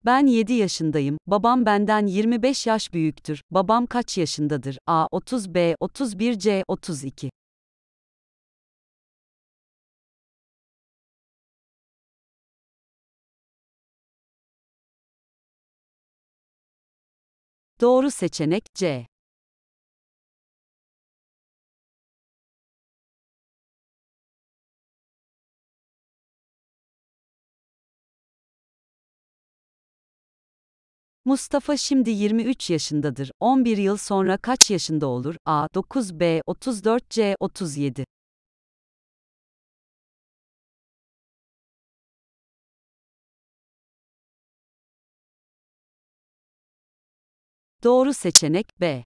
Ben 7 yaşındayım. Babam benden 25 yaş büyüktür. Babam kaç yaşındadır? A. 30, B. 31, C. 32. Doğru seçenek C. Mustafa şimdi 23 yaşındadır. 11 yıl sonra kaç yaşında olur? A. 9, B. 34, C. 37. Doğru seçenek B.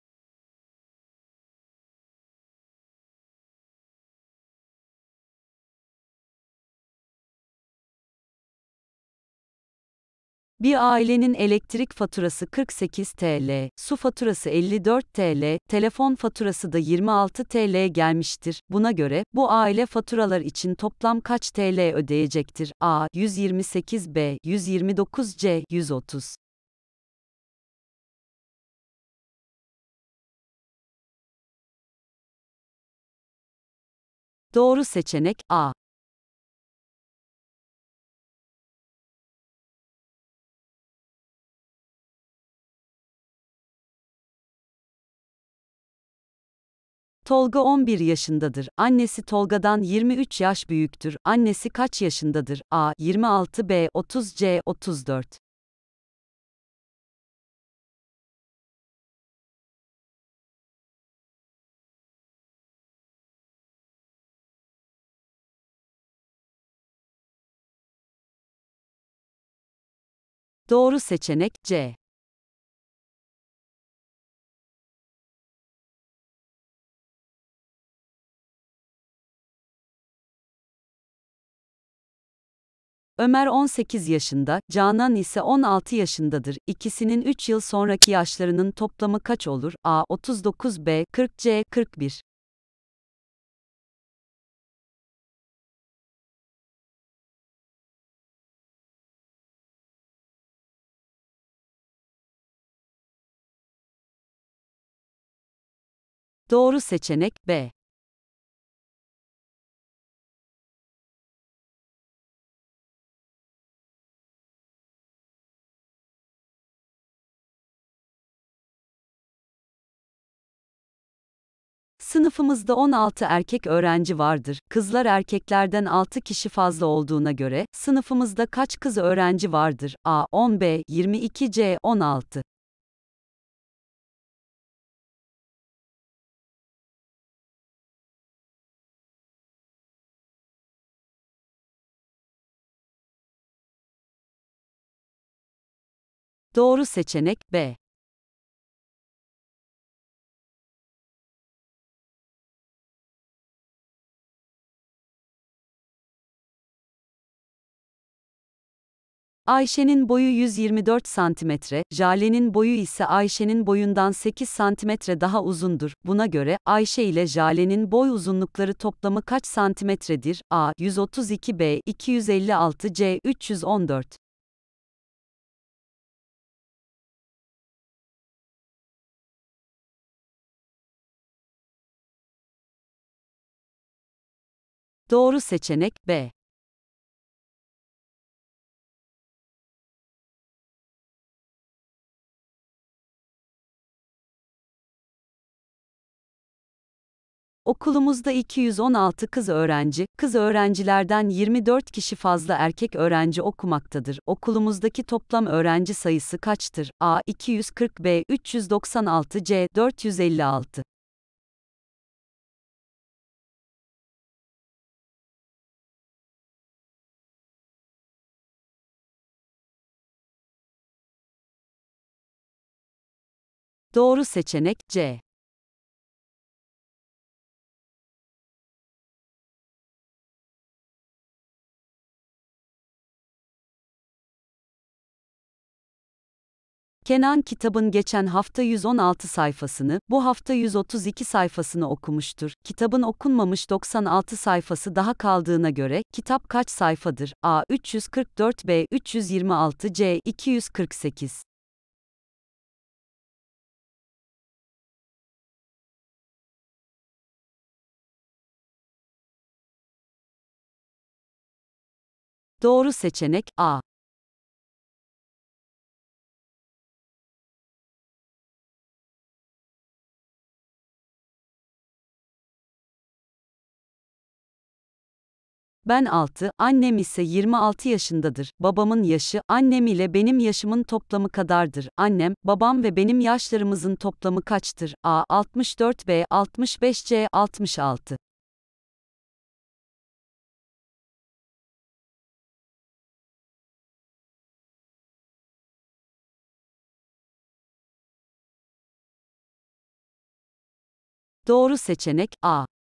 Bir ailenin elektrik faturası 48 TL, su faturası 54 TL, telefon faturası da 26 TL gelmiştir. Buna göre, bu aile faturalar için toplam kaç TL ödeyecektir? A. 128, B. 129, C. 130. Doğru seçenek A. Tolga 11 yaşındadır. Annesi Tolga'dan 23 yaş büyüktür. Annesi kaç yaşındadır? A. 26, B. 30, C. 34. Doğru seçenek C. Ömer 18 yaşında, Canan ise 16 yaşındadır. İkisinin 3 yıl sonraki yaşlarının toplamı kaç olur? A. 39, B. 40, C. 41. Doğru seçenek B. Sınıfımızda 16 erkek öğrenci vardır. Kızlar erkeklerden 6 kişi fazla olduğuna göre, sınıfımızda kaç kız öğrenci vardır? A. 10, B. 22, C. 16. Doğru seçenek B. Ayşe'nin boyu 124 santimetre, Jale'nin boyu ise Ayşe'nin boyundan 8 santimetre daha uzundur. Buna göre, Ayşe ile Jale'nin boy uzunlukları toplamı kaç santimetredir? A. 132, B. 256, C. 314. Doğru seçenek B. Okulumuzda 216 kız öğrencilerden 24 kişi fazla erkek öğrenci okumaktadır. Okulumuzdaki toplam öğrenci sayısı kaçtır? A. 240, B. 396, C. 456. Doğru seçenek C. Kenan kitabın geçen hafta 116 sayfasını, bu hafta 132 sayfasını okumuştur. Kitabın okunmamış 96 sayfası daha kaldığına göre, kitap kaç sayfadır? A. 344 B. 326 C. 248. Doğru seçenek A. Ben 6, annem ise 26 yaşındadır. Babamın yaşı, annem ile benim yaşımın toplamı kadardır. Annem, babam ve benim yaşlarımızın toplamı kaçtır? A. 64 B. 65 C. 66. Doğru seçenek A.